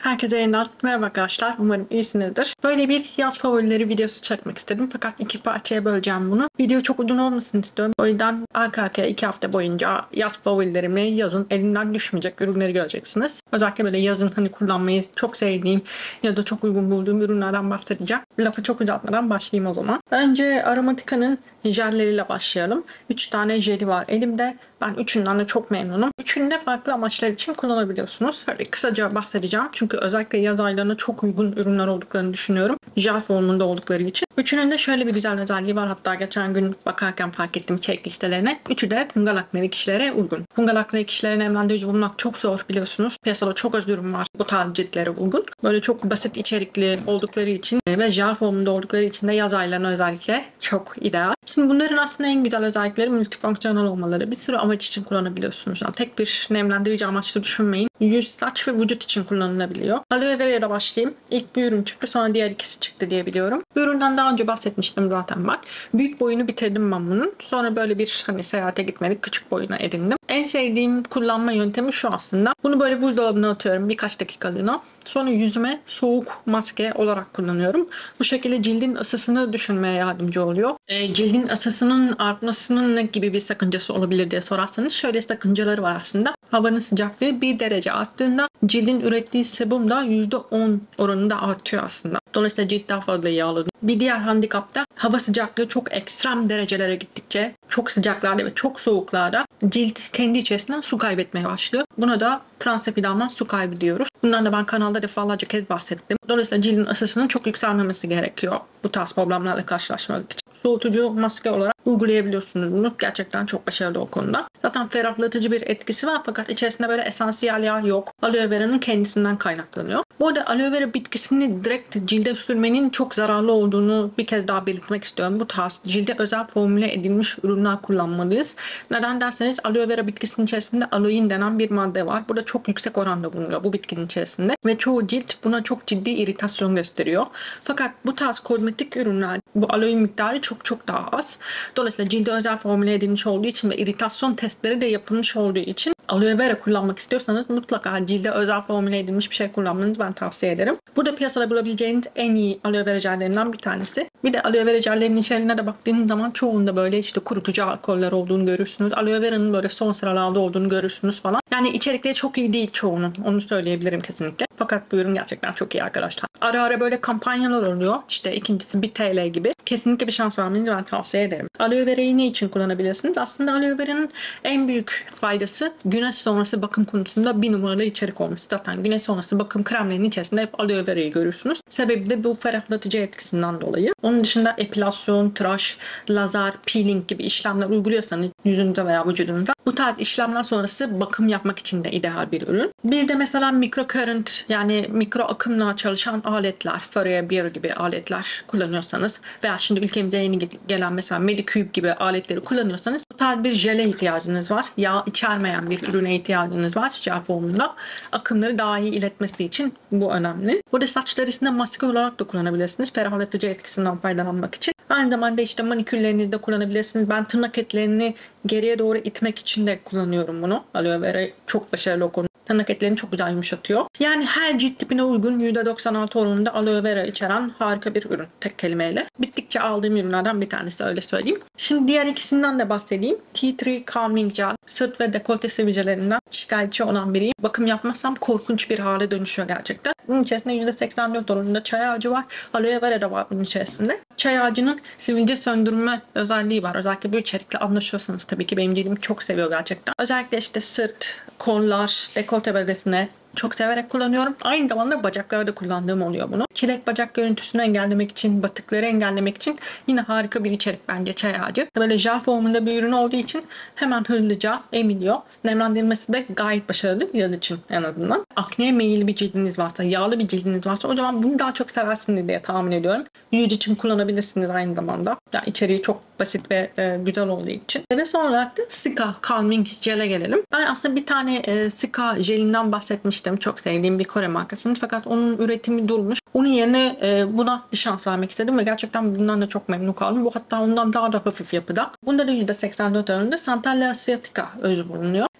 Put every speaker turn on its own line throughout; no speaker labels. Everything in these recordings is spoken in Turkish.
Herkese yeniden merhaba arkadaşlar. Umarım iyisinizdir. Böyle bir yaz favorileri videosu çekmek istedim. Fakat iki parçaya böleceğim bunu. Video çok uzun olmasını istiyorum. O yüzden arka arkaya 2 hafta boyunca yaz favorilerimi, yazın elimden düşmeyecek ürünleri göreceksiniz. Özellikle böyle yazın kullanmayı çok sevdiğim ya da çok uygun bulduğum ürünlerden bahsedeceğim. Lafı çok uzatmadan başlayayım o zaman. Önce Aromatica'nın jelleriyle başlayalım. 3 tane jeli var elimde. Ben üçünden de çok memnunum. Üçünü de farklı amaçlar için kullanabiliyorsunuz. Böyle kısaca bahsedeceğim. Çünkü özellikle yaz aylarına çok uygun ürünler olduklarını düşünüyorum. Jel formunda oldukları için. Üçünün de şöyle bir güzel özelliği var. Hatta geçen gün bakarken fark ettim içerik listelerine. Üçü de fungal akneli kişilere uygun. Fungal akneli kişilere nemlendirici bulmak çok zor biliyorsunuz. Piyasada çok az ürün var bu tarz ciltlere uygun. Böyle çok basit içerikli oldukları için ve jel formunda oldukları için de yaz aylarına özellikle çok ideal. Şimdi bunların aslında en güzel özellikleri multifonksiyonel olmaları. Bir sürü amaç için kullanabiliyorsunuz. Yani tek bir nemlendirici amaçlı düşünmeyin. Yüz, saç ve vücut için kullanılabiliyor. Aloe vera ile başlayayım. İlk bir ürün çıktı, sonra diğer ikisi çıktı diye biliyorum. Bu üründen daha önce bahsetmiştim zaten bak. Büyük boyunu bitirdim ben bunun. Sonra böyle bir seyahate gitmedik, küçük boyuna edindim. En sevdiğim kullanma yöntemi şu aslında. Bunu böyle buzdolabına atıyorum birkaç dakikalığına. Sonra yüzüme soğuk maske olarak kullanıyorum. Bu şekilde cildin ısısını düşürmeye yardımcı oluyor. Cildin ısısının artmasının ne gibi bir sakıncası olabilir diye sorarsanız şöyle sakıncaları var aslında. Havanın sıcaklığı 1 derece arttığında cildin ürettiği sebum da %10 oranında artıyor aslında. Dolayısıyla cilt daha fazla yağlanıyor. Bir diğer handikap da hava sıcaklığı çok ekstrem derecelere gittikçe çok sıcaklarda ve çok soğuklarda cilt kendi içerisinden su kaybetmeye başlıyor. Buna da transepidermal su kaybı diyoruz. Bundan da ben kanalda defalarca kez bahsettim. Dolayısıyla cildin ısısının çok yükselmemesi gerekiyor bu tarz problemlerle karşılaşmak için. Soğutucu maske olarak uygulayabiliyorsunuz bunu. Gerçekten çok başarılı o konuda. Zaten ferahlatıcı bir etkisi var fakat içerisinde böyle esansiyel yağ yok. Aloe vera'nın kendisinden kaynaklanıyor. Bu arada aloe vera bitkisini direkt cilde sürmenin çok zararlı olduğunu bir kez daha belirtmek istiyorum. Bu tarz cilde özel formüle edilmiş ürünler kullanmalıyız. Neden derseniz aloe vera bitkisinin içerisinde aloin denen bir madde var. Burada çok yüksek oranda bulunuyor bu bitkinin içerisinde. Ve çoğu cilt buna çok ciddi iritasyon gösteriyor. Fakat bu tarz kozmetik ürünler bu aloin miktarı çok daha az. Dolayısıyla cilde özel formüle edilmiş olduğu için ve iritasyon testleri de yapılmış olduğu için aloe vera kullanmak istiyorsanız mutlaka cilde özel formüle edilmiş bir şey kullanmanızı ben tavsiye ederim. Bu da piyasada bulabileceğiniz en iyi aloe vera jellerinden bir tanesi. Bir de aloe vera jellerinin içeriğine de baktığınız zaman çoğunda böyle kurutucu alkoller olduğunu görürsünüz. Aloe vera'nın böyle son sıralarda olduğunu görürsünüz falan. Yani içerikleri çok iyi değil çoğunun. Onu söyleyebilirim kesinlikle. Fakat bu ürün gerçekten çok iyi arkadaşlar. Ara ara böyle kampanyalar oluyor. İşte ikincisi 1 TL gibi. Kesinlikle bir şans vermenizi ben tavsiye ederim. Aloe vera'yı ne için kullanabilirsiniz? Aslında aloe vera'nın en büyük faydası güneş sonrası bakım konusunda bir numaralı içerik olması. Zaten güneş sonrası bakım kremlerinin içerisinde hep aloe vera'yı görürsünüz. Sebebi de bu ferahlatıcı etkisinden dolayı. Onun dışında epilasyon, tıraş, lazer, peeling gibi işlemler uyguluyorsanız yüzünüze veya vücudunuza bu tarz işlemler sonrası bakım yapmak için de ideal bir ürün. Bir de mesela microcurrent yani mikro akımla çalışan aletler, Fourier gibi aletler kullanıyorsanız veya şimdi ülkemize yeni gelen mesela Medicube gibi aletleri kullanıyorsanız bu tarz bir jele ihtiyacınız var. Yağ içermeyen bir ürüne ihtiyacınız var jel formunda. Akımları daha iyi iletmesi için bu önemli. Burada saç derisinde maske olarak da kullanabilirsiniz. Ferahlatıcı etkisinden faydalanmak için. Aynı zamanda manikürlerinizde kullanabilirsiniz. Ben tırnak etlerini geriye doğru itmek için de kullanıyorum bunu. Aloe vera çok başarılı o konu. Tırnak etlerini çok güzel yumuşatıyor. Yani her cilt tipine uygun %96 oranında aloe vera içeren harika bir ürün. Tek kelimeyle. Bittikçe aldığım ürünlerden bir tanesi öyle söyleyeyim. Şimdi diğer ikisinden de bahsedeyim. Tea Tree Calming Gel. Sırt ve dekolte sivilcelerinden şikayetçi olan biriyim. Bakım yapmazsam korkunç bir hale dönüşüyor gerçekten. Bunun içerisinde %84 oranında çay ağacı var. Aloe vera da var bunun içerisinde. Çay ağacının sivilce söndürme özelliği var. Özellikle bu içerikle anlaşıyorsanız tabii ki benim cildim çok seviyor gerçekten. Özellikle sırt, kollar, dekolte bölgesine çok severek kullanıyorum. Aynı zamanda bacaklarda kullandığım oluyor bunu. Çilek bacak görüntüsünü engellemek için, batıkları engellemek için yine harika bir içerik bence çay ağacı. Böyle jel formunda bir ürün olduğu için hemen hızlıca emiliyor. Nemlendirmesi de gayet başarılı yaz için en azından. Akneye meyilli bir cildiniz varsa, yağlı bir cildiniz varsa o zaman bunu daha çok seversiniz diye tahmin ediyorum. Yüz için kullanabilirsiniz aynı zamanda. Yani içeriği çok basit ve güzel olduğu için. Ve son olarak da Sika Calming Jel'e gelelim. Ben aslında bir tane Sika jelinden bahsetmiştim. Çok sevdiğim bir Kore markasının fakat onun üretimi durmuş. Onun yerine buna bir şans vermek istedim ve gerçekten bundan da çok memnun kaldım. Bu hatta ondan daha da hafif yapıda. Bunda da %84 oranında Centella asiatica özü bulunuyor.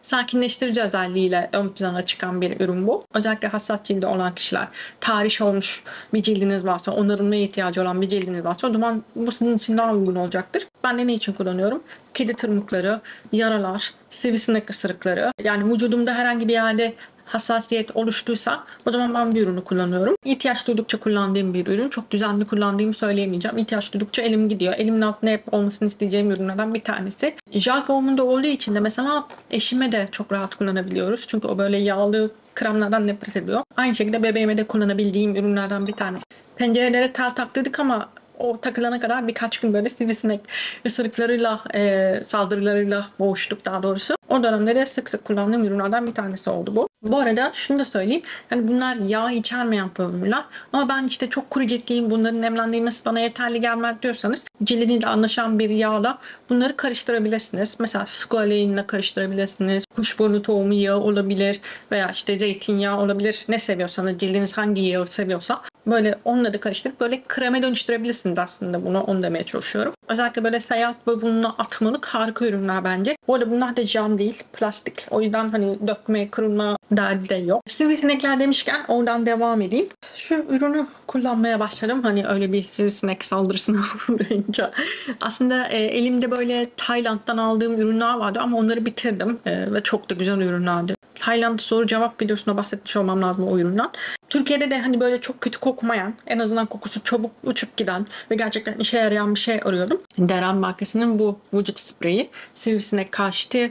sakinleştirici özelliğiyle ön plana çıkan bir ürün bu. Özellikle hassas cildi olan kişiler, tahriş olmuş bir cildiniz varsa, onarılmaya ihtiyacı olan bir cildiniz varsa o zaman bu sizin için daha uygun olacaktır. Ben de ne için kullanıyorum? Kedi tırmıkları, yaralar, sivrisinek ısırıkları. Yani vücudumda herhangi bir yerde hassasiyet oluştuysa o zaman ben bir ürünü kullanıyorum. İhtiyaç duydukça kullandığım bir ürün. Çok düzenli kullandığımı söyleyemeyeceğim. İhtiyaç duydukça elim gidiyor. Elimin altında hep olmasını isteyeceğim ürünlerden bir tanesi. Jel formunda olduğu için de mesela eşime de çok rahat kullanabiliyoruz. Çünkü o böyle yağlı kremlerden nefret ediyor. Aynı şekilde bebeğime de kullanabildiğim ürünlerden bir tanesi. Pencerelere tel taktırdık ama o takılana kadar birkaç gün böyle sivrisinek ısırıklarıyla, saldırılarıyla boğuştuk daha doğrusu. O dönemde sık sık kullandığım ürünlerden bir tanesi oldu bu. Bu arada şunu da söyleyeyim. Hani bunlar yağ içermeyen formüller. Ama ben işte çok kuru ciltliyim, bunların nemlendirmesi bana yeterli gelmez diyorsanız cildinizle anlaşan bir yağla bunları karıştırabilirsiniz. Mesela squalane karıştırabilirsiniz. Kuşburnu tohumu yağı olabilir veya işte zeytinyağı olabilir. Ne seviyorsanız, cildiniz hangi yağı seviyorsa böyle onunla da karıştırıp böyle kreme dönüştürebilirsiniz aslında bunu. Onu demeye çalışıyorum. Özellikle böyle seyahat ve bununla atmalık harika ürünler bence. Bu arada bunlar da cam değil, plastik. O yüzden hani dökme, kırılma derdi de yok. Sivrisinekler demişken oradan devam edeyim. Şu ürünü kullanmaya başladım. Hani öyle bir sivrisinek saldırısına uğrayınca. Aslında elimde böyle Tayland'dan aldığım ürünler vardı ama onları bitirdim. Ve çok da güzel ürünlerdi. Tayland soru cevap videosunda bahsetmiş olmam lazım o üründen. Türkiye'de de hani böyle çok kötü kokmayan, en azından kokusu çabuk uçup giden ve gerçekten işe yarayan bir şey arıyordum. Deren markasının bu vücut spreyi. Sivrisinek karşıtı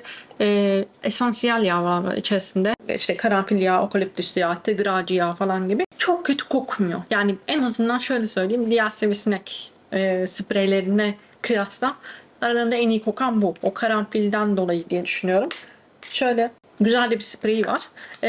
esansiyel yağ var içerisinde. İşte karanfil yağı, okaliptüs yağı, tedir ağacı yağı falan gibi. Çok kötü kokmuyor. Yani en azından şöyle söyleyeyim. Diğer sivrisinek spreylerine kıyasla aralarında en iyi kokan bu. O karanfilden dolayı diye düşünüyorum. Şöyle güzel de bir spreyi var.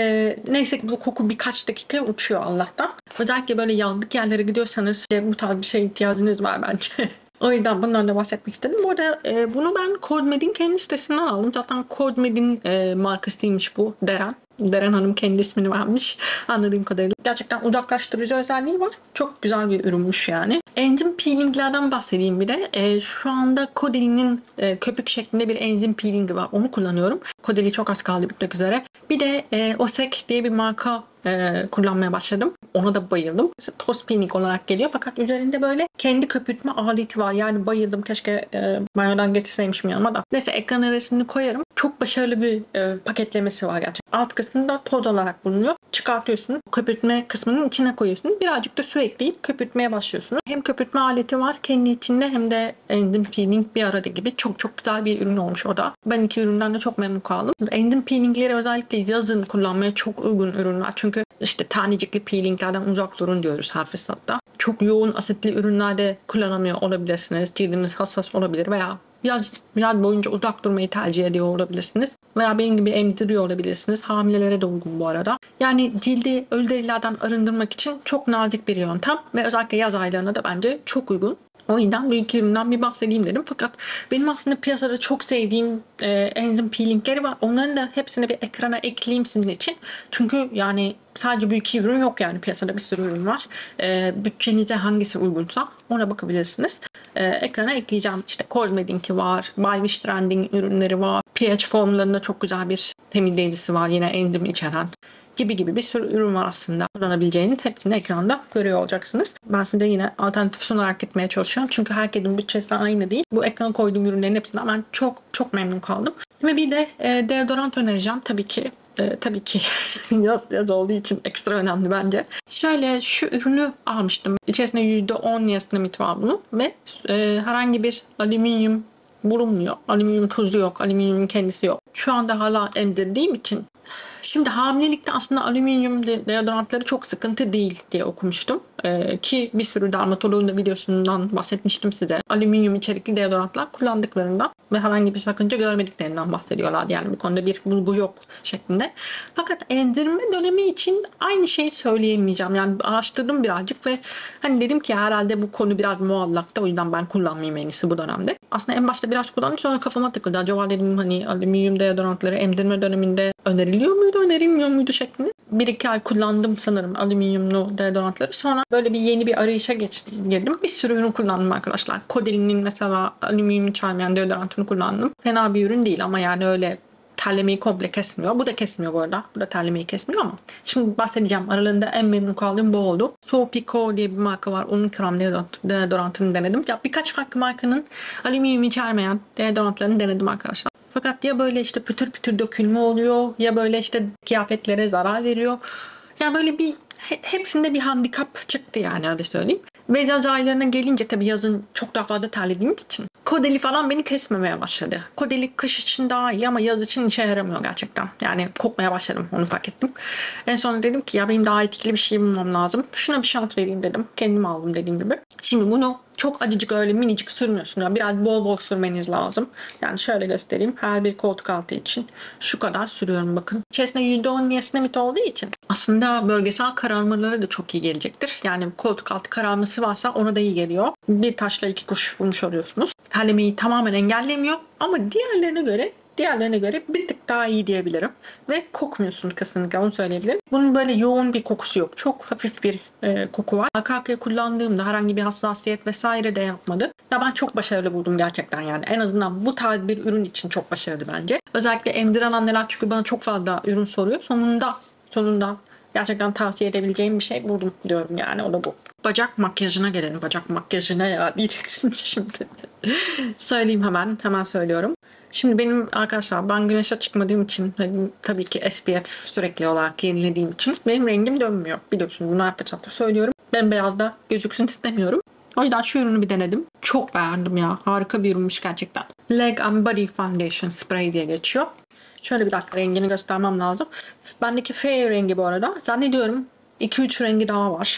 Neyse ki bu koku birkaç dakika uçuyor Allah'tan. Özellikle böyle yanlık yerlere gidiyorsanız bu tarz bir şeye ihtiyacınız var bence. O yüzden bundan da bahsetmek istedim. Bu arada bunu ben CodeMed'in kendi sitesinden aldım. Zaten CodeMed'in markasıymış bu Deren. Deren Hanım kendi ismini vermiş anladığım kadarıyla. Gerçekten uzaklaştırıcı özelliği var. Çok güzel bir ürünmüş yani. Enzim peelinglerden bahsedeyim bir de. Şu anda Caudaly'nin köpük şeklinde bir enzim peelingi var. Onu kullanıyorum. Caudaly çok az kaldı bitmek üzere. Bir de Osek diye bir marka kullanmaya başladım. Ona da bayıldım. Toz peeling olarak geliyor fakat üzerinde böyle kendi köpürtme aleti var. Yani bayıldım. Keşke banyodan getirseymişim yanıma da. Neyse ekran resmini koyarım. Çok başarılı bir paketlemesi var gerçekten. Alt kısmında toz olarak bulunuyor. Çıkartıyorsunuz. Köpürtme kısmının içine koyuyorsunuz. Birazcık da su ekleyip köpürtmeye başlıyorsunuz. Hem köpürtme aleti var kendi içinde hem de enzim peeling bir arada gibi. Çok çok güzel bir ürün olmuş o da. Ben iki üründen de çok memnun kaldım. Enzim peelingleri özellikle yazın kullanmaya çok uygun ürünler. Çünkü işte tanecikli peelinglerden uzak durun diyoruz her fırsatta. Çok yoğun asitli ürünlerde kullanamıyor olabilirsiniz. Cildiniz hassas olabilir veya yaz boyunca uzak durmayı tercih ediyor olabilirsiniz. Veya benim gibi emdiriyor olabilirsiniz. Hamilelere de uygun bu arada. Yani cildi ölü derilerden arındırmak için çok nazik bir yöntem ve özellikle yaz aylarına da bence çok uygun. O yüzden bu iki üründen bir bahsedeyim dedim. Fakat benim aslında piyasada çok sevdiğim enzim peelingleri var. Onların da hepsini bir ekrana ekleyeyim sizin için. Çünkü yani sadece bu iki ürün yok yani piyasada bir sürü ürün var. Bütçenize hangisi uygunsa ona bakabilirsiniz. Ekrana ekleyeceğim. İşte CodeMed'inki var. By Wish Trending ürünleri var. pH formlarında çok güzel bir temizleyicisi var. Yine enzim içeren gibi bir sürü ürün var aslında. Kullanabileceğiniz hepsini ekranda görüyor olacaksınız. Ben size yine alternatif sunarak gitmeye çalışıyorum. Çünkü herkesin bütçesi aynı değil. Bu ekrana koyduğum ürünlerin hepsinden ben çok memnun kaldım. Ve bir de deodorant önereceğim tabii ki. Tabii ki yaz olduğu için ekstra önemli bence. Şöyle şu ürünü almıştım. İçerisinde %10 niasinamid var bunun ve herhangi bir alüminyum bulunmuyor. Alüminyum tuzu yok. Alüminyumun kendisi yok. Şu anda hala emdirdiğim için. Şimdi hamilelikte aslında alüminyum deodorantları çok sıkıntı değil diye okumuştum. Ki bir sürü dermatoloğun da videosundan bahsetmiştim size. Alüminyum içerikli deodorantlar kullandıklarından ve herhangi bir sakınca görmediklerinden bahsediyorlar. Yani bu konuda bir bulgu yok şeklinde. Fakat emdirme dönemi için aynı şeyi söyleyemeyeceğim. Yani araştırdım birazcık ve hani dedim ki herhalde bu konu biraz muallakta. O yüzden ben kullanmayayım en iyisi bu dönemde. Aslında en başta biraz kullandım sonra kafama takıldı. Acaba dedim hani alüminyum deodorantları emdirme döneminde öneriliyor muydu, önerilmiyor muydu şeklinde. 1-2 ay kullandım sanırım alüminyumlu deodorantları. Sonra böyle yeni bir arayışa girdim. Bir sürü ürün kullandım arkadaşlar. Caudaly'nin mesela alüminyum içermeyen deodorantını kullandım. Fena bir ürün değil ama yani öyle terlemeyi komple kesmiyor. Bu da kesmiyor bu arada. Bu da terlemeyi kesmiyor ama. Şimdi bahsedeceğim. Aralarında en memnun kaldığım bu oldu. Sopico diye bir marka var. Onun krem deodorantını denedim. Ya birkaç farklı markanın alüminyum içermeyen deodorantlarını denedim arkadaşlar. Fakat ya böyle işte pütür pütür dökülme oluyor ya böyle işte kıyafetlere zarar veriyor. Yani böyle bir hepsinde bir handikap çıktı yani öyle söyleyeyim. Ve yaz aylarına gelince tabii yazın çok daha fazla terlediğimiz için Kodeli falan beni kesmemeye başladı. Kodeli kış için daha iyi ama yaz için işe yaramıyor gerçekten. Yani kokmaya başladım, onu fark ettim. En son dedim ki ya benim daha etkili bir şey bulmam lazım. Şuna bir şans vereyim dedim. Kendim aldım dediğim gibi. Şimdi bunu çok acıcık öyle minicik sürmüyorsun. Yani biraz bol bol sürmeniz lazım. Yani şöyle göstereyim. Her bir koltuk altı için şu kadar sürüyorum bakın. İçerisinde %10 niasinamid olduğu için aslında bölgesel kararmalara da çok iyi gelecektir. Yani koltuk altı kararması varsa ona da iyi geliyor. Bir taşla iki kuş vurmuş oluyorsunuz. Terlemeyi tamamen engellemiyor ama diğerlerine göre bir tık daha iyi diyebilirim. Ve kokmuyorsun kesinlikle, onu söyleyebilirim. Bunun böyle yoğun bir kokusu yok. Çok hafif bir koku var. Arka arkaya kullandığımda herhangi bir hassasiyet vesaire de yapmadı. Ya ben çok başarılı buldum gerçekten yani. En azından bu tarz bir ürün için çok başarılı bence. Özellikle emdiren anneler çünkü bana çok fazla ürün soruyor. Sonunda gerçekten tavsiye edebileceğim bir şey buldum diyorum yani, o da bu. Bacak makyajına gelelim. Bacak makyajına ya diyeceksin şimdi. Söyleyeyim hemen söylüyorum. Şimdi benim arkadaşlar, ben güneşe çıkmadığım için tabii ki SPF sürekli olarak yenilediğim için benim rengim dönmüyor. Biliyorsunuz bunu her fırsatta söylüyorum. Bembeyaz da gözüksün istemiyorum. O yüzden şu ürünü bir denedim. Çok beğendim ya. Harika bir ürünmüş gerçekten. Leg and Body Foundation Spray diye geçiyor. Şöyle bir dakika, rengini göstermem lazım. Bendeki Fair rengi bu arada. Zannediyorum 2-3 rengi daha var.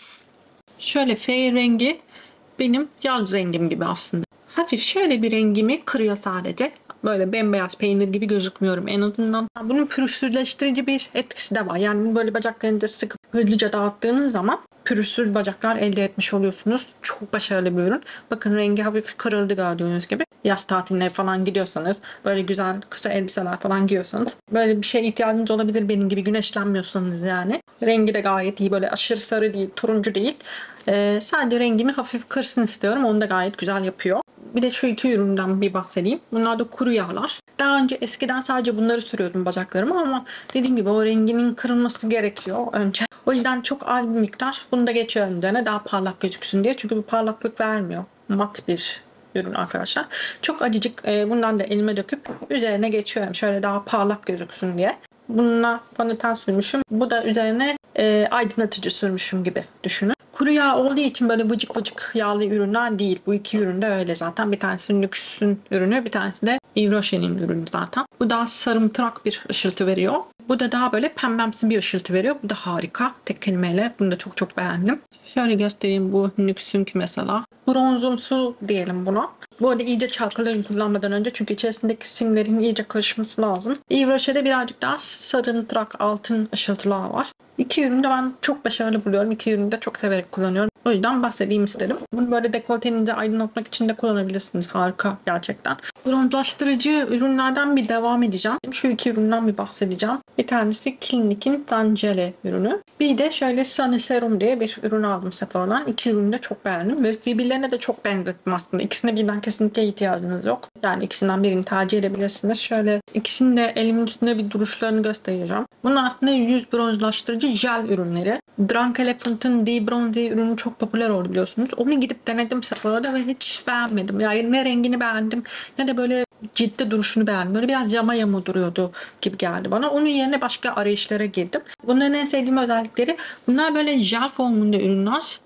Şöyle Fair rengi benim yaz rengim gibi aslında. Hafif şöyle bir rengimi kırıyor sadece. Böyle bembeyaz peynir gibi gözükmüyorum en azından. Bunun pürüzsüzleştirici bir etkisi de var. Yani böyle bacaklarınızı sıkıp hızlıca dağıttığınız zaman pürüzsüz bacaklar elde etmiş oluyorsunuz. Çok başarılı bir ürün. Bakın rengi hafif kırıldı gördüğünüz gibi. Yaz tatiline falan gidiyorsanız, böyle güzel kısa elbiseler falan giyiyorsanız, böyle bir şeye ihtiyacınız olabilir benim gibi, güneşlenmiyorsanız yani. Rengi de gayet iyi, böyle aşırı sarı değil, turuncu değil. Sadece rengimi hafif kırsın istiyorum. Onu da gayet güzel yapıyor. Bir de şu iki üründen bir bahsedeyim. Bunlar da kuru yağlar. Daha önce eskiden sadece bunları sürüyordum bacaklarıma ama dediğim gibi o renginin kırılması gerekiyor önce. O yüzden çok az bir miktar bunu da geçiyorum üzerine, daha parlak gözüksün diye. Çünkü bu parlaklık vermiyor. Mat bir ürün arkadaşlar. Çok acıcık bundan da elime döküp üzerine geçiyorum. Şöyle daha parlak gözüksün diye. Bununla fondöten sürmüşüm. Bu da üzerine aydınlatıcı sürmüşüm gibi düşünün. Kuru yağ olduğu için böyle vıcık vıcık yağlı ürünler değil. Bu iki ürün de öyle zaten. Bir tanesi Nux'un ürünü, bir tanesi de Yves Rocher'in ürünü zaten. Bu daha sarımtırak bir ışıltı veriyor. Bu da daha böyle pembemsi bir ışıltı veriyor. Bu da harika. Tek kelimeyle bunu da çok çok beğendim. Şöyle göstereyim, bu Nux'unki mesela. Bronzumsu diyelim buna. Bu arada iyice çalkalayın kullanmadan önce, çünkü içerisindeki simlerin iyice karışması lazım. Yves Rocher'de birazcık daha sarımtırak altın ışıltılar var. İki ürünü de ben çok başarılı buluyorum. İki ürünü de çok severek kullanıyorum. O yüzden bahsedeyim istedim. Bunu böyle dekoltenizi aydınlatmak için de kullanabilirsiniz. Harika gerçekten. Bronzlaştırıcı ürünlerden bir devam edeceğim. Şu iki üründen bir bahsedeceğim. Bir tanesi Clinique'in Tangele ürünü. Bir de şöyle Sunny Serum diye bir ürün aldım Sephora'dan. İki ürünü de çok beğendim ve birbirlerine de çok benzettim aslında. İkisine birden kesinlikle ihtiyacınız yok. Yani ikisinden birini tercih edebilirsiniz. Şöyle ikisini de elimin üstünde bir duruşlarını göstereceğim. Bunlar aslında yüz bronzlaştırıcı jel ürünleri. Drunk Elephant'ın D-Bronze ürünü çok popüler oldu biliyorsunuz. Onu gidip denedim Sephora'da ve hiç beğenmedim. Yani ne rengini beğendim ne de böyle ciddi duruşunu beğendim. Böyle biraz yama duruyordu gibi geldi bana. Onun yerine başka arayışlara girdim. Bunların en sevdiğim özellikleri, bunlar böyle jel formunda ürünler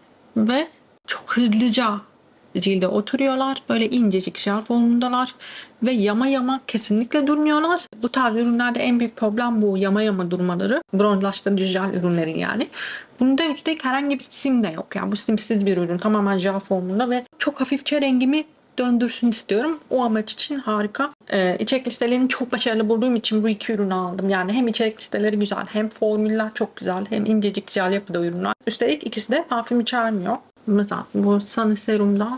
ve çok hızlıca cilde oturuyorlar. Böyle incecik jel formundalar ve yama kesinlikle durmuyorlar. Bu tarz ürünlerde en büyük problem bu yama durmaları. Bronzlaştırıcı jel ürünlerin yani. Bunda üstelik herhangi bir sim de yok. Yani bu simsiz bir ürün. Tamamen jel formunda ve çok hafifçe rengimi döndürsün istiyorum. O amaç için harika. İçerik listelerini çok başarılı bulduğum için bu iki ürünü aldım. Yani hem içerik listeleri güzel, hem formüller çok güzel, hem incecik jel yapıda ürünler. Üstelik ikisi de parfüm içermiyor. Mesela bu Sunny Serum'da,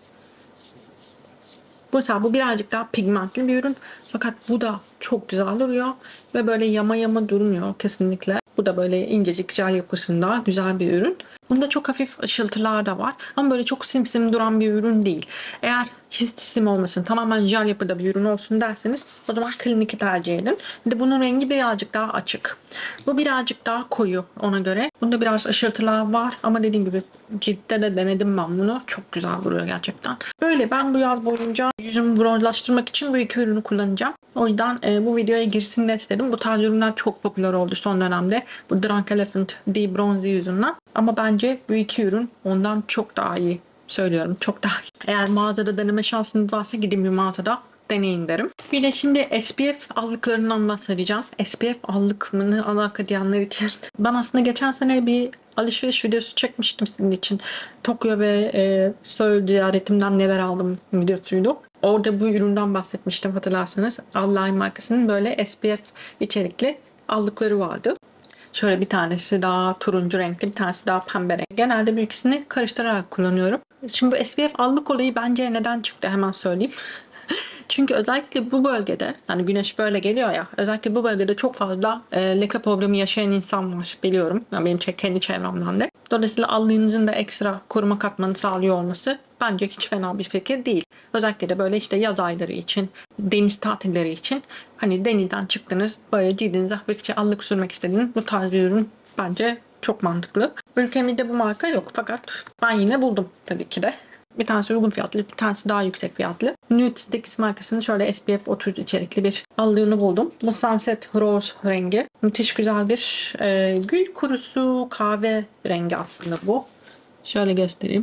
bu birazcık daha pigmentli bir ürün. Fakat bu da çok güzel duruyor. Ve böyle yama durmuyor kesinlikle. Bu da böyle incecik jel yapısında güzel bir ürün. Bunda çok hafif ışıltılar da var ama böyle çok simsim duran bir ürün değil. Eğer hiç sim olmasın, tamamen jel yapıda bir ürün olsun derseniz o zaman Clinique'i tercih edin. Bir de bunun rengi birazcık daha açık. Bu birazcık daha koyu ona göre. Bunda biraz ışıltılar var ama dediğim gibi ciltte de denedim ben bunu. Çok güzel duruyor gerçekten. Böyle ben bu yaz boyunca yüzümü bronzlaştırmak için bu iki ürünü kullanacağım. O yüzden bu videoya girsin de istedim. Bu tarz ürünler çok popüler oldu son dönemde. Bu Drunk Elephant D-Bronze yüzünden. Ama bence bu iki ürün ondan çok daha iyi. Söylüyorum, çok daha iyi. Eğer mağazada deneme şansınız varsa gidin bir mağazada deneyin derim. Bir de şimdi SPF allıklarından bahsedeceğim. SPF allık mı ne alaka diyenler için. Ben aslında geçen sene bir alışveriş videosu çekmiştim sizin için. Tokyo ve Seoul ziyaretimden neler aldım videosuydu. Orada bu üründen bahsetmiştim hatırlarsanız. Allah'ın markasının böyle SPF içerikli allıkları vardı. Şöyle bir tanesi daha turuncu renkli, bir tanesi daha pembe renk. Genelde bu ikisini karıştırarak kullanıyorum. Şimdi bu SPF allık olayı bence neden çıktı hemen söyleyeyim. Çünkü özellikle bu bölgede, hani güneş böyle geliyor ya, özellikle bu bölgede çok fazla leke problemi yaşayan insan var biliyorum. Yani benim kendi çevremden de. Dolayısıyla allığınızın da ekstra koruma katmanı sağlıyor olması bence hiç fena bir fikir değil. Özellikle de böyle işte yaz ayları için, deniz tatilleri için hani denizden çıktınız böyle cildinize hafifçe allık sürmek istediğiniz bu tarz bir ürün bence çok mantıklı. Ülkemizde bu marka yok fakat ben yine buldum tabii ki de. Bir tanesi uygun fiyatlı, bir tanesi daha yüksek fiyatlı. Nude Sticks markasının şöyle SPF 30 içerikli bir allığını buldum. Bu Sunset Rose rengi. Müthiş güzel bir gül kurusu kahve rengi aslında bu. Şöyle göstereyim.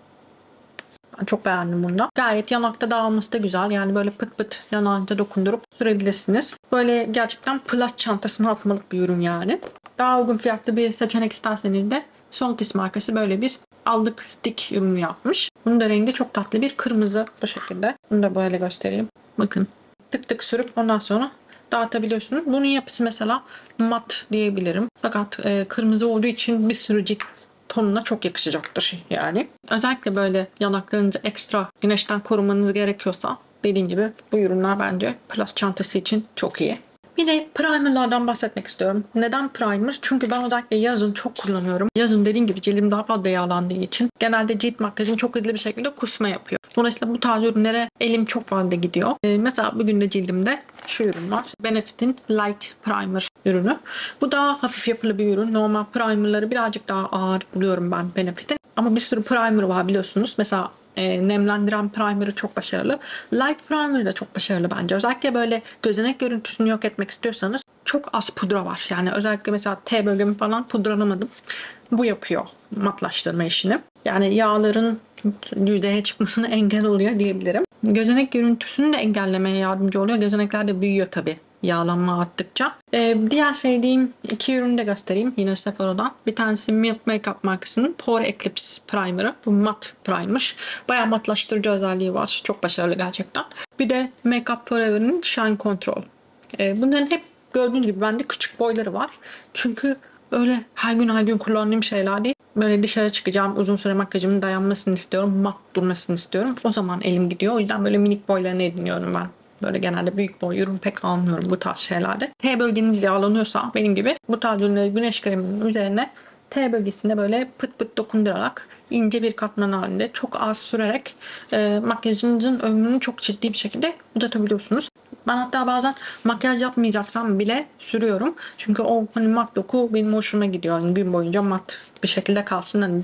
Ben çok beğendim bunu. Gayet yanakta dağılması da güzel. Yani böyle pıt pıt yanağınıza dokundurup sürebilirsiniz. Böyle gerçekten plaj çantasına atmalık bir ürün yani. Daha uygun fiyatlı bir seçenek isterseniz de Soltis markası böyle bir allık stick ürünü yapmış. Bunun da rengi çok tatlı bir kırmızı bu şekilde. Bunu da böyle göstereyim. Bakın tık tık sürüp ondan sonra dağıtabiliyorsunuz. Bunun yapısı mesela mat diyebilirim. Fakat kırmızı olduğu için bir sürü cilt tonuna çok yakışacaktır yani. Özellikle böyle yanaklarınızı ekstra güneşten korumanız gerekiyorsa dediğim gibi bu ürünler bence plaj çantası için çok iyi. Bir de primerlardan bahsetmek istiyorum. Neden primer? Çünkü ben özellikle yazın çok kullanıyorum. Yazın dediğim gibi cildim daha fazla yağlandığı için genelde cilt makyajım çok hızlı bir şekilde kusma yapıyor. Dolayısıyla bu tarz ürünlere elim çok fazla gidiyor. Mesela bugün de cildimde şu ürün var. Benefit'in Light Primer ürünü. Bu daha hafif yapılı bir ürün. Normal primerları birazcık daha ağır buluyorum ben Benefit'in. Ama bir sürü primer var biliyorsunuz. Mesela nemlendiren primer'ı çok başarılı. Light primer da çok başarılı bence. Özellikle böyle gözenek görüntüsünü yok etmek istiyorsanız çok az pudra var. Yani özellikle mesela T bölgemi falan pudralamadım. Bu yapıyor matlaştırma işini. Yani yağların yüzeye çıkmasına engel oluyor diyebilirim. Gözenek görüntüsünü de engellemeye yardımcı oluyor. Gözenekler de büyüyor tabii yağlanma arttıkça. Diğer sevdiğim iki ürünü de göstereyim yine Sephora'dan. Bir tanesi Milk Makeup markasının Pore Eclipse Primer'ı. Bu mat primer. Bayağı matlaştırıcı özelliği var. Çok başarılı gerçekten. Bir de Makeup Forever'ın Shine Control. Bunların hep gördüğünüz gibi bende küçük boyları var. Çünkü öyle her gün kullandığım şeyler değil. Böyle dışarı çıkacağım, uzun süre makyajımın dayanmasını istiyorum, mat durmasını istiyorum. O zaman elim gidiyor. O yüzden böyle minik boylarını ediniyorum ben. Böyle genelde büyük boy ürün pek almıyorum bu tarz şeylerde. T bölgeniz yağlanıyorsa benim gibi bu tarz ürünleri güneş kreminin üzerine T bölgesinde böyle pıt pıt dokundurarak ince bir katman halinde çok az sürerek makyajınızın ömrünü çok ciddi bir şekilde uzatabiliyorsunuz. Ben hatta bazen makyaj yapmayacaksam bile sürüyorum. Çünkü o hani mat doku benim hoşuma gidiyor. Yani gün boyunca mat bir şekilde kalsın. Hani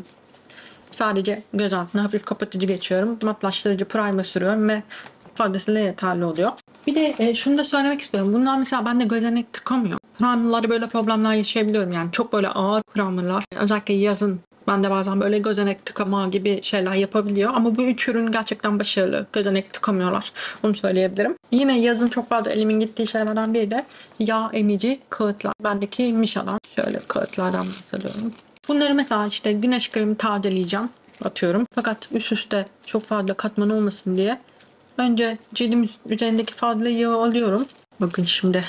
sadece göz altına hafif kapatıcı geçiyorum. Matlaştırıcı primer sürüyorum ve fazlasıyla yeterli oluyor. Bir de şunu da söylemek istiyorum. Bunlar mesela bende gözenek tıkamıyor. Primerlarda böyle problemler yaşayabiliyorum. Yani çok böyle ağır primerlar. Özellikle yazın ben de bazen böyle gözenek tıkama gibi şeyler yapabiliyor. Ama bu üç ürün gerçekten başarılı. Gözenek tıkamıyorlar. Onu söyleyebilirim. Yine yazın çok fazla elimin gittiği şeylerden biri de yağ emici kağıtlar. Bendeki Misha'dan şöyle kağıtlardan bahsediyorum. Bunları mesela işte güneş kremi tazeleyeceğim. Atıyorum. Fakat üst üste çok fazla katman olmasın diye önce cildim üzerindeki fazla yağı alıyorum. Bakın şimdi.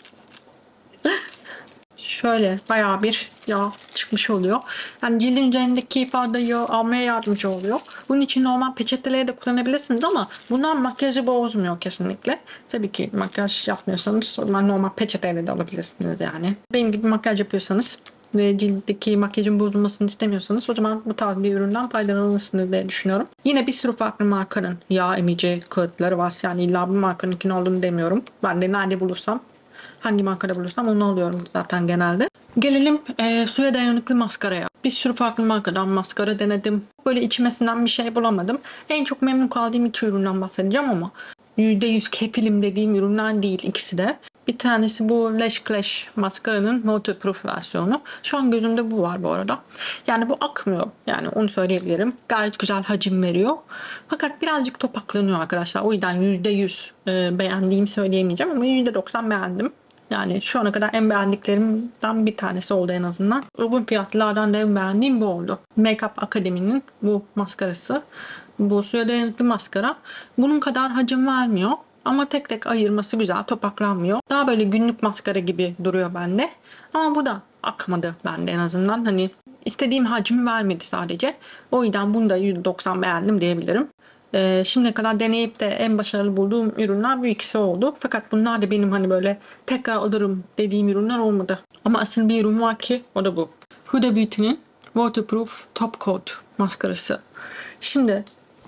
Şöyle bayağı bir yağ çıkmış oluyor. Yani cildin üzerindeki fazla yağı almaya yardımcı oluyor. Bunun için normal peçeteleri de kullanabilirsiniz ama bunlar makyajı bozmuyor kesinlikle. Tabii ki makyaj yapmıyorsanız normal peçeteyle de alabilirsiniz yani. Benim gibi makyaj yapıyorsanız ve ciltteki makyajın bozulmasını istemiyorsanız o zaman bu tarz bir üründen faydalanırsınız diye düşünüyorum. Yine bir sürü farklı markanın yağ emici kağıtları var. Yani illa bir markanın kim olduğunu demiyorum. Ben de nerede bulursam, hangi markada bulursam onu alıyorum zaten genelde. Gelelim suya dayanıklı maskaraya. Bir sürü farklı markadan maskara denedim. Böyle içmesinden bir şey bulamadım. En çok memnun kaldığım iki üründen bahsedeceğim ama %100 kefilim dediğim ürünler değil ikisi de. Bir tanesi bu Lash Clash maskaranın waterproof versiyonu. Şu an gözümde bu var bu arada. Yani bu akmıyor. Yani onu söyleyebilirim. Gayet güzel hacim veriyor. Fakat birazcık topaklanıyor arkadaşlar. O yüzden %100 beğendiğimi söyleyemeyeceğim ama %90 beğendim. Yani şu ana kadar en beğendiklerimden bir tanesi oldu en azından. Uygun fiyatlardan da en beğendiğim bu oldu. Makeup Academy'nin bu maskarası. Bu suya dayanıklı maskara. Bunun kadar hacim vermiyor. Ama tek tek ayırması güzel, topaklanmıyor. Daha böyle günlük maskara gibi duruyor bende. Ama bu da akmadı bende en azından. Hani istediğim hacmi vermedi sadece. O yüzden bunu da %90 beğendim diyebilirim. Şimdiye kadar deneyip de en başarılı bulduğum ürünler bu ikisi oldu. Fakat bunlar da benim hani böyle tekrar alırım dediğim ürünler olmadı. Ama asıl bir ürün var ki o da bu. Huda Beauty'nin Waterproof Top Coat maskarası. Şimdi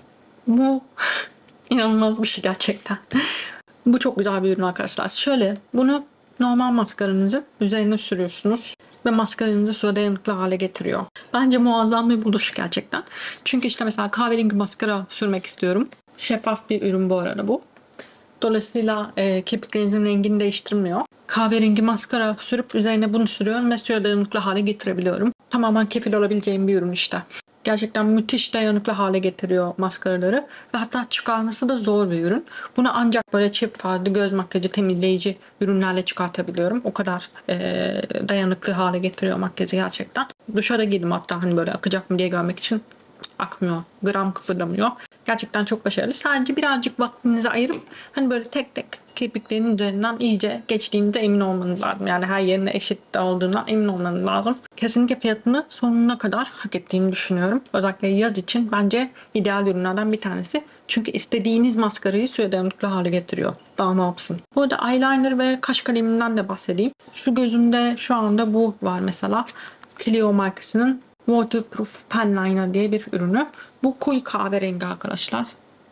bu inanılmaz bir şey gerçekten. Bu çok güzel bir ürün arkadaşlar. Şöyle bunu normal maskaranızın üzerine sürüyorsunuz ve maskaranızı suya dayanıklı hale getiriyor. Bence muazzam bir buluş gerçekten. Çünkü işte mesela kahverengi maskara sürmek istiyorum. Şeffaf bir ürün bu arada bu. Dolayısıyla kirpiklerinizin rengini değiştirmiyor. Kahverengi maskara sürüp üzerine bunu sürüyorum ve suya dayanıklı hale getirebiliyorum. Tamamen kefil olabileceğim bir ürün işte. Gerçekten müthiş dayanıklı hale getiriyor maskaraları. Ve hatta çıkarması da zor bir ürün. Bunu ancak böyle çift farlı göz makyajı temizleyici ürünlerle çıkartabiliyorum. O kadar dayanıklı hale getiriyor makyajı gerçekten. Duşa da girdim hatta hani böyle akacak mı diye görmek için. Akmıyor. Gram kıpırdamıyor. Gerçekten çok başarılı. Sadece birazcık vaktinizi ayırıp hani böyle tek tek kirpiklerin üzerinden iyice geçtiğinize emin olmanız lazım. Yani her yerine eşit olduğundan emin olmanız lazım. Kesinlikle fiyatını sonuna kadar hak ettiğini düşünüyorum. Özellikle yaz için bence ideal ürünlerden bir tanesi. Çünkü istediğiniz maskarayı suya dayanıklı hale getiriyor. Daha ne yapsın? Bu arada eyeliner ve kaş kaleminden de bahsedeyim. Şu gözümde şu anda bu var mesela. Clio markasının Waterproof Pen Liner diye bir ürünü. Bu koyu kahverengi arkadaşlar.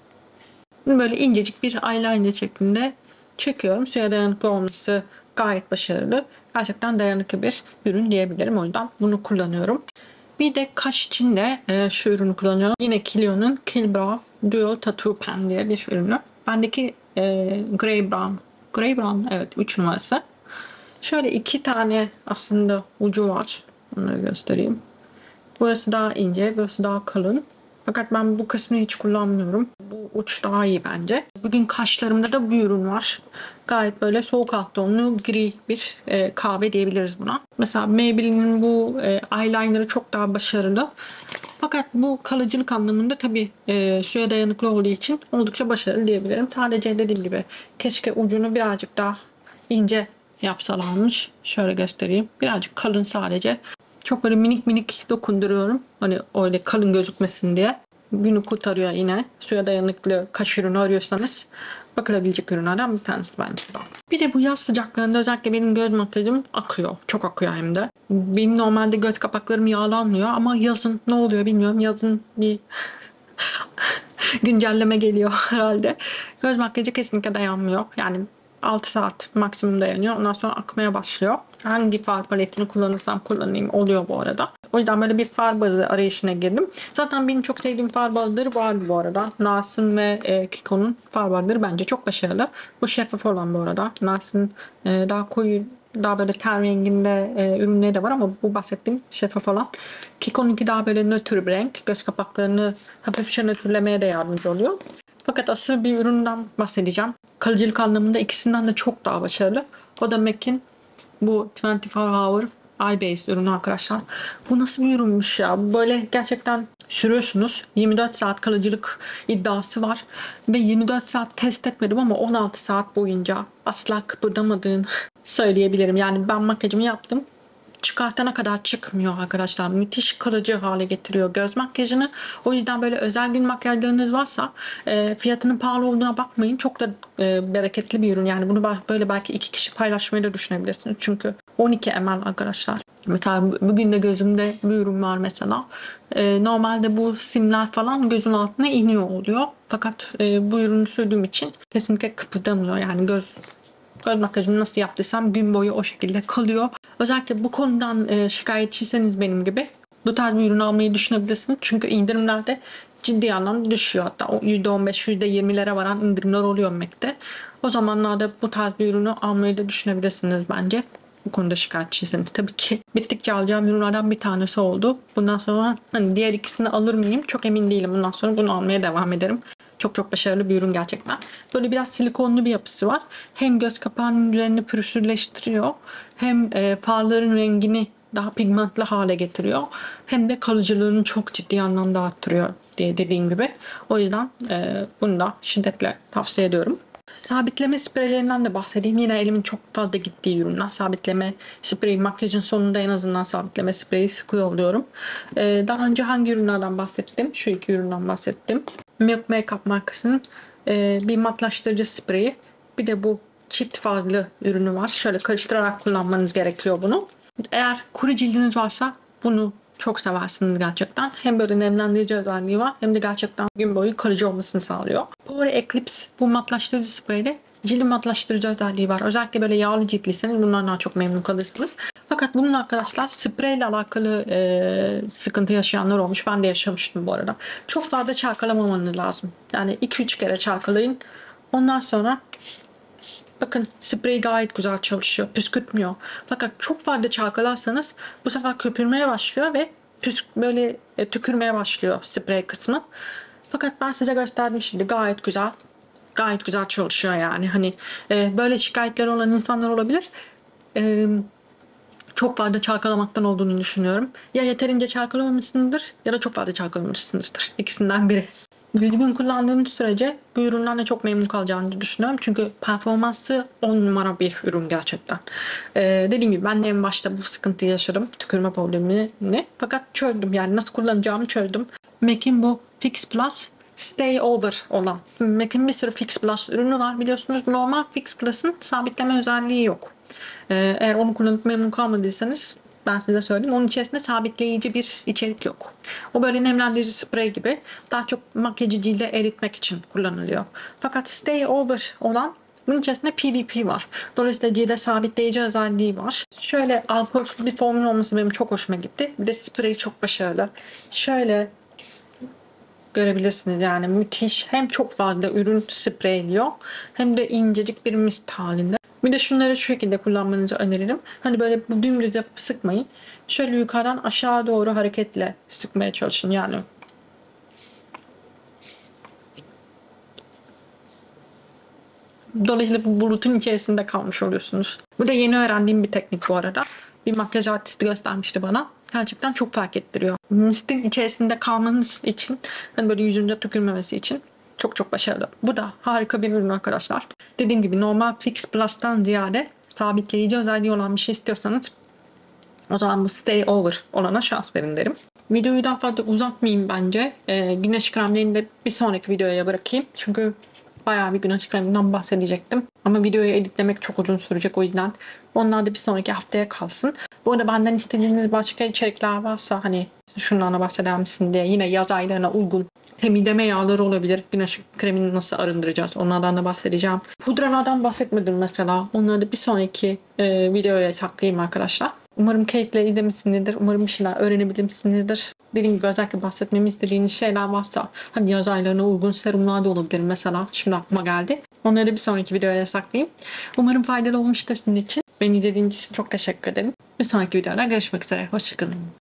Böyle incecik bir eyeliner şeklinde çekiyorum. Suya dayanıklı olması gayet başarılı. Gerçekten dayanıklı bir ürün diyebilirim. O yüzden bunu kullanıyorum. Bir de kaş için de şu ürünü kullanıyorum. Yine Clio'nun Kill Brow Dual Tattoo Pen diye bir ürünü. Bendeki Grey Brown. Grey Brown evet 3 numarası. Şöyle iki tane aslında ucu var. Onları göstereyim. Burası daha ince, burası daha kalın. Fakat ben bu kısmını hiç kullanmıyorum. Bu uç daha iyi bence. Bugün kaşlarımda da bir ürün var. Gayet böyle soğuk alt tonlu gri bir kahve diyebiliriz buna. Mesela Maybelline'in bu eyeliner'ı çok daha başarılı. Fakat bu kalıcılık anlamında tabii suya dayanıklı olduğu için oldukça başarılı diyebilirim. Sadece dediğim gibi keşke ucunu birazcık daha ince yapsalarmış. Şöyle göstereyim. Birazcık kalın sadece. Çok böyle minik minik dokunduruyorum. Hani öyle kalın gözükmesin diye. Günü kurtarıyor yine. Suya dayanıklı kaş ürünü arıyorsanız bakılabilecek ürünlerden bir tanesi bence. Bir de bu yaz sıcaklarında özellikle benim göz makyajım akıyor. Çok akıyor hem de. Benim normalde göz kapaklarım yağlanmıyor ama yazın ne oluyor bilmiyorum. Yazın bir güncelleme geliyor herhalde. Göz makyajı kesinlikle dayanmıyor. Yani 6 saat maksimum dayanıyor. Ondan sonra akmaya başlıyor. Hangi far paletini kullanırsam kullanayım oluyor bu arada. O yüzden böyle bir far bazı arayışına girdim. Zaten benim çok sevdiğim far bazıları var bu arada. Nars'ın ve Kiko'nun far bazıları bence çok başarılı. Bu şeffaf olan bu arada. Nars'ın daha koyu, daha böyle ten renginde ürünleri de var ama bu bahsettiğim şeffaf olan. Kiko'nunki daha böyle nötr bir renk. Göz kapaklarını hafifçe nötrlemeye de yardımcı oluyor. Fakat asıl bir üründen bahsedeceğim. Kalıcılık anlamında ikisinden de çok daha başarılı. O da MAC'in bu 24 Hour Eye Base ürünü arkadaşlar. Bu nasıl bir ürünmüş ya? Böyle gerçekten sürüyorsunuz. 24 saat kalıcılık iddiası var. Ve 24 saat test etmedim ama 16 saat boyunca asla kıpırdamadığını söyleyebilirim. Yani ben makyajımı yaptım. çıkartana kadar çıkmıyor arkadaşlar. Müthiş kalıcı hale getiriyor göz makyajını. O yüzden böyle özel gün makyajlarınız varsa fiyatının pahalı olduğuna bakmayın. Çok da bereketli bir ürün. Yani bunu böyle belki 2 kişi paylaşmayı da düşünebilirsiniz. Çünkü 12 ml arkadaşlar. Mesela bugün de gözümde bir ürün var mesela. Normalde bu simler falan gözün altına iniyor oluyor. Fakat bu ürünü sürdüğüm için kesinlikle kıpırdamıyor. Yani göz makyajını nasıl yaptıysam gün boyu o şekilde kalıyor. Özellikle bu konudan şikayetçiyseniz benim gibi bu tarz bir ürün almayı düşünebilirsiniz. Çünkü indirimlerde ciddi anlamda düşüyor. Hatta %15, %20'lere varan indirimler oluyor MAC'te. O zamanlarda bu tarz bir ürünü almayı da düşünebilirsiniz bence. Bu konuda şikayetçiyseniz tabii ki. Bittikçe alacağım ürünlerden bir tanesi oldu. Bundan sonra hani diğer ikisini alır mıyım çok emin değilim. Bundan sonra bunu almaya devam ederim. Çok çok başarılı bir ürün gerçekten. Böyle biraz silikonlu bir yapısı var. Hem göz kapağının üzerini pürüzsüzleştiriyor. Hem farların rengini daha pigmentli hale getiriyor. Hem de kalıcılığını çok ciddi anlamda arttırıyor diye dediğim gibi. O yüzden bunu da şiddetle tavsiye ediyorum. Sabitleme spreylerinden de bahsedeyim. Yine elimin çok fazla gittiği ürünler. Sabitleme spreyi, makyajın sonunda en azından sabitleme spreyi sıkıyor oluyorum. Daha önce hangi ürünlerden bahsettim? Şu iki üründen bahsettim. Milk Makeup markasının bir matlaştırıcı spreyi. Bir de bu çift fazlı ürünü var. Şöyle karıştırarak kullanmanız gerekiyor bunu. Eğer kuru cildiniz varsa bunu çok seversiniz gerçekten. Hem böyle nemlendirici özelliği var hem de gerçekten gün boyu kalıcı olmasını sağlıyor. Pore Eclipse bu matlaştırıcı spreyde cildi matlaştırıcı özelliği var. Özellikle böyle yağlı ciltliyseniz bunlardan çok memnun kalırsınız. Fakat bunun arkadaşlar spreyle alakalı sıkıntı yaşayanlar olmuş. Ben de yaşamıştım bu arada. Çok fazla çalkalamamanız lazım. Yani 2-3 kere çalkalayın. Ondan sonra bakın sprey gayet güzel çalışıyor. Püskürtmüyor. Fakat çok fazla çalkalarsanız bu sefer köpürmeye başlıyor ve böyle tükürmeye başlıyor sprey kısmı. Fakat ben size gösterdim şimdi gayet güzel. Gayet güzel çalışıyor yani. Hani böyle şikayetleri olan insanlar olabilir. Çok fazla çalkalamaktan olduğunu düşünüyorum. Ya yeterince çalkalamamışsınızdır ya da çok fazla çalkalamışsınızdır. İkisinden biri. Düzgün kullandığınız sürece bu ürünlerle çok memnun kalacağını düşünüyorum. Çünkü performansı 10 numara bir ürün gerçekten. Dediğim gibi ben de en başta bu sıkıntıyı yaşadım. Tükürme problemini. Fakat çözdüm. Yani nasıl kullanacağımı çözdüm. MAC'in bu Fix Plus Stay Over olan. MAC'in bir sürü Fix Plus ürünü var biliyorsunuz. Normal Fix Plus'ın sabitleme özelliği yok. Eğer onu kullanıp memnun kalmadıysanız ben size söyleyeyim. Onun içerisinde sabitleyici bir içerik yok. O böyle nemlendirici sprey gibi daha çok makyajı cilde eritmek için kullanılıyor. Fakat Stay Over olan bunun içerisinde PVP var. Dolayısıyla cilde sabitleyici özelliği var. Şöyle alkolsüz bir formül olması benim çok hoşuma gitti. Bir de sprey çok başarılı. Şöyle görebilirsiniz yani müthiş. Hem çok fazla ürün spreyliyor hem de incecik bir mist halinde. Bir de şunları şu şekilde kullanmanızı öneririm. Hani böyle dümdüz yapıp sıkmayın. Şöyle yukarıdan aşağı doğru hareketle sıkmaya çalışın yani. Dolayısıyla bu bulutun içerisinde kalmış oluyorsunuz. Bu da yeni öğrendiğim bir teknik bu arada. Bir makyaj artisti göstermişti bana. Gerçekten çok fark ettiriyor. Mistin içerisinde kalmanız için, hani böyle yüzünde tükürmemesi için çok çok başarılı. Bu da harika bir ürün arkadaşlar. Dediğim gibi normal Fix Plus'tan ziyade sabitleyici özelliği olan bir şey istiyorsanız o zaman bu Stay Over olana şans verin derim. Videoyu daha fazla uzatmayayım bence. Güneş kremlerini de bir sonraki videoya bırakayım. Çünkü bayağı bir güneş kreminden bahsedecektim. Ama videoyu editlemek çok uzun sürecek o yüzden. Onlar da bir sonraki haftaya kalsın. Bu arada benden istediğiniz başka içerikler varsa hani şunlarla bahseder misin diye yine yaz aylarına uygun temizleme yağları olabilir. Güneş kremini nasıl arındıracağız onlardan da bahsedeceğim. Pudralardan bahsetmedim mesela. Onları da bir sonraki videoya saklayayım arkadaşlar. Umarım keyifle izlemişsinizdir. Umarım bir şeyler öğrenebilmişsinizdir. Dediğim gibi özellikle bahsetmemi istediğiniz şeyler varsa hani yaz aylarına uygun serumlar da olabilir mesela. Şimdi aklıma geldi. Onları da bir sonraki videoya saklayayım. Umarım faydalı olmuştur sizin için. Beni izlediğiniz için çok teşekkür ederim. Bir sonraki videoda görüşmek üzere. Hoşçakalın.